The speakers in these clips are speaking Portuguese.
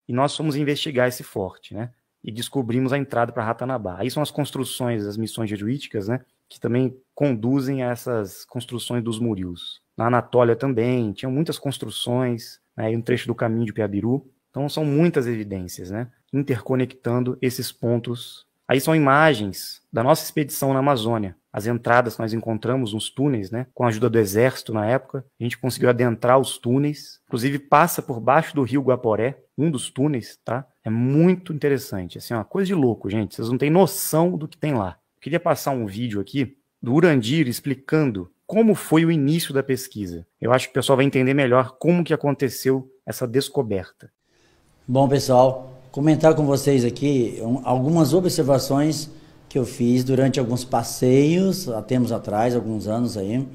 e nós fomos investigar esse forte, né? E descobrimos a entrada para Ratanabá. Aí são as construções, as missões jesuíticas, né? Que também conduzem a essas construções dos murios. Na Anatólia também, tinham muitas construções, né? E um trecho do caminho de Piabiru. Então são muitas evidências, né? Interconectando esses pontos. Aí são imagens da nossa expedição na Amazônia. As entradas que nós encontramos nos túneis, né? Com a ajuda do exército na época, a gente conseguiu adentrar os túneis. Inclusive passa por baixo do rio Guaporé, um dos túneis, tá? É muito interessante, assim, uma coisa de louco, gente. Vocês não têm noção do que tem lá. Eu queria passar um vídeo aqui do Urandir explicando como foi o início da pesquisa. Eu acho que o pessoal vai entender melhor como que aconteceu essa descoberta. Bom, pessoal, comentar com vocês aqui algumas observações que eu fiz durante alguns passeios, há tempos atrás, alguns anos aí,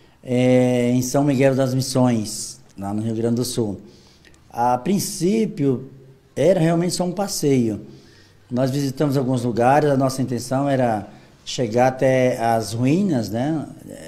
em São Miguel das Missões, lá no Rio Grande do Sul. A princípio, era realmente só um passeio. Nós visitamos alguns lugares, a nossa intenção era chegar até as ruínas, né,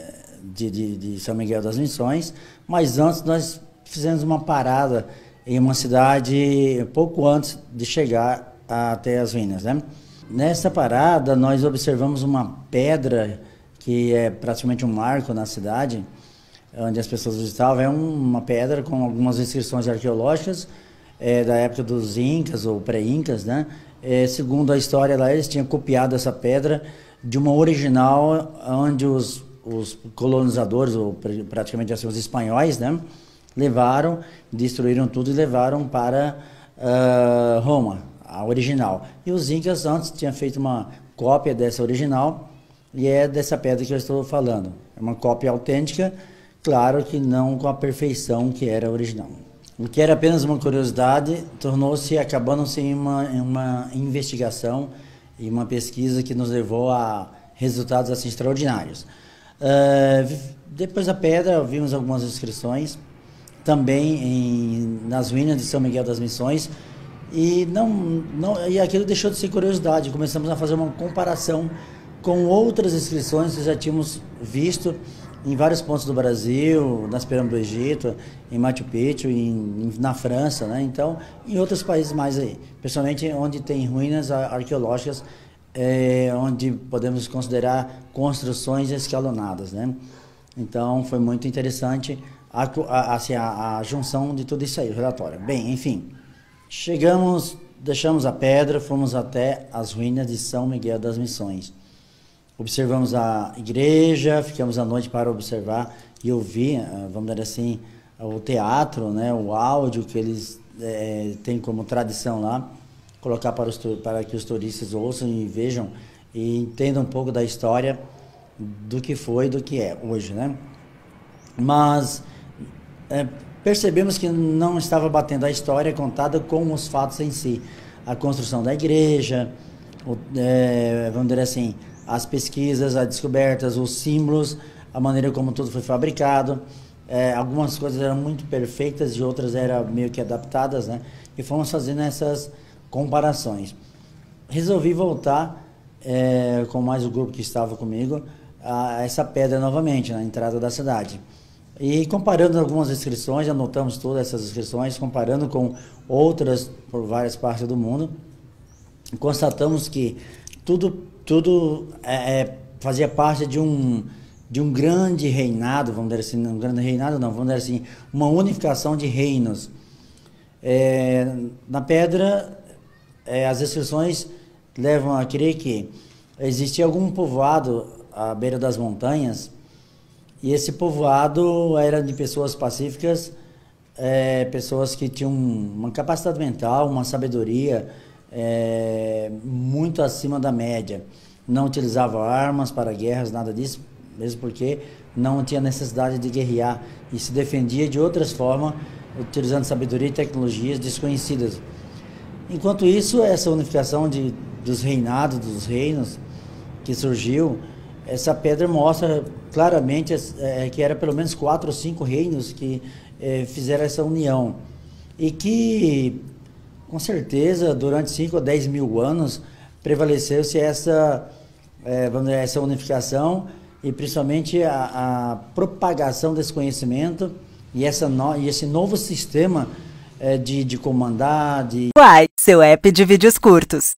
de São Miguel das Missões, mas antes nós fizemos uma parada em uma cidade pouco antes de chegar até as ruínas, né? Nessa parada nós observamos uma pedra que é praticamente um marco na cidade, onde as pessoas visitavam. É uma pedra com algumas inscrições arqueológicas da época dos Incas ou pré-Incas, né? Segundo a história lá, eles tinham copiado essa pedra de uma original onde os colonizadores, ou praticamente assim, os espanhóis, né, levaram, destruíram tudo e levaram para Roma, a original. E os Incas antes tinham feito uma cópia dessa original, e é dessa pedra que eu estou falando. É uma cópia autêntica, claro que não com a perfeição que era a original. O que era apenas uma curiosidade acabando-se em uma investigação e uma pesquisa que nos levou a resultados assim extraordinários. Depois da pedra, vimos algumas inscrições, também nas ruínas de São Miguel das Missões, e aquilo deixou de ser curiosidade. Começamos a fazer uma comparação com outras inscrições que já tínhamos visto em vários pontos do Brasil, nas pirâmides do Egito, em Machu Picchu, na França, né? Então, em outros países mais aí, principalmente onde tem ruínas arqueológicas, onde podemos considerar construções escalonadas, né? Então, foi muito interessante a junção de tudo isso aí, o relatório. Bem, enfim, deixamos a pedra, fomos até as ruínas de São Miguel das Missões. Observamos a igreja, ficamos à noite para observar e ouvir, vamos dizer assim, o teatro, né, o áudio que eles têm como tradição lá, colocar para que os turistas ouçam e vejam e entendam um pouco da história do que foi e do que é hoje, né? Mas percebemos que não estava batendo a história contada com os fatos em si. A construção da igreja, vamos dizer assim, as pesquisas, as descobertas, os símbolos, a maneira como tudo foi fabricado. Algumas coisas eram muito perfeitas e outras eram meio que adaptadas, né? E fomos fazendo essas comparações. Resolvi voltar com mais o grupo que estava comigo a essa pedra novamente, na entrada da cidade. E comparando algumas inscrições, anotamos todas essas inscrições, comparando com outras por várias partes do mundo, constatamos que tudo fazia parte de um grande reinado, vamos dizer assim, um grande reinado não, vamos dizer assim, uma unificação de reinos. Na pedra, as inscrições levam a crer que existia algum povoado à beira das montanhas, e esse povoado era de pessoas pacíficas, pessoas que tinham uma capacidade mental, uma sabedoria muito acima da média. Não utilizavam armas para guerras, nada disso, mesmo porque não tinha necessidade de guerrear e se defendia de outras formas, utilizando sabedoria e tecnologias desconhecidas. Enquanto isso, essa unificação dos reinados, dos reinos que surgiu, essa pedra mostra claramente que era pelo menos 4 ou 5 reinos que fizeram essa união. E que, com certeza, durante 5 ou 10 mil anos, prevaleceu-se essa unificação e principalmente a propagação desse conhecimento e esse novo sistema de comandar, de... Uai, seu app de vídeos curtos.